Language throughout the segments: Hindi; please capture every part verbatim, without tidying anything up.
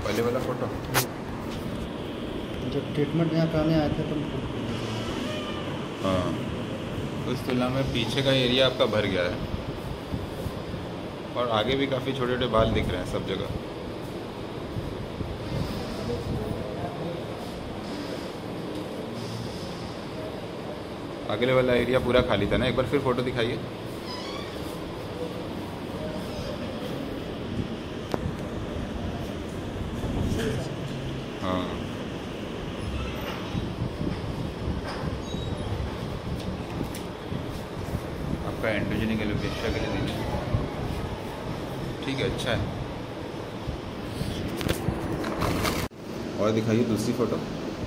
पहले वाला फ़ोटो जब ट्रीटमेंट यहाँ कराने आए थे तो हाँ, उस तुलना में पीछे का एरिया आपका भर गया है और आगे भी काफ़ी छोटे छोटे बाल दिख रहे हैं सब जगह। अगले वाला एरिया पूरा खाली था ना, एक बार फिर फ़ोटो दिखाइए। हाँ, आपका एंड्रोजेनिक एलोपेशिया के लिए दीजिए। ठीक है, अच्छा है। और दिखाइए दूसरी फ़ोटो।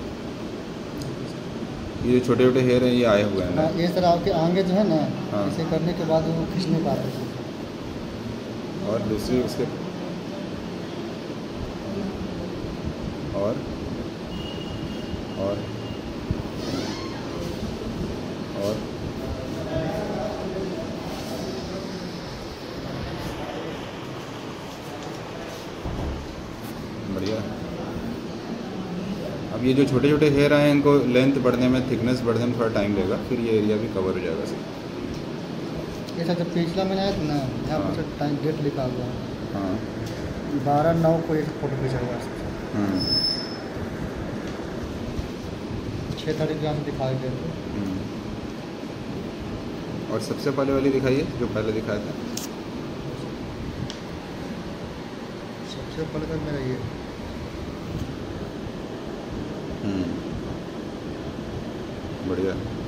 ये छोटे छोटे हेयर हैं, ये आए हुए हैं ना? हाँ, ये सर आपके आगे जो है ना, हाँ। इसे करने के बाद वो खींच नहीं पा रहे थे। और दूसरी उसके और और और बढ़िया। अब ये जो छोटे छोटे हेयर आए हैं इनको लेंथ बढ़ने में, थिकनेस बढ़ने में थोड़ा टाइम लगेगा, फिर ये एरिया भी कवर हो जाएगा सर। ये सर जब पिछला मैंने आया था ना, यहाँ हाँ। पर टाइम डेट लिखा हुआ है, हाँ। बारह नौ को एक फ़ोटो खींचा हुआ है। हम्म। छः तारीख यहाँ से दिखाए गए थे। हम्म। और सबसे पहले वाली दिखाइए जो पहले दिखाया था। सबसे पहले तो मेरा ये हम्म, बढ़िया।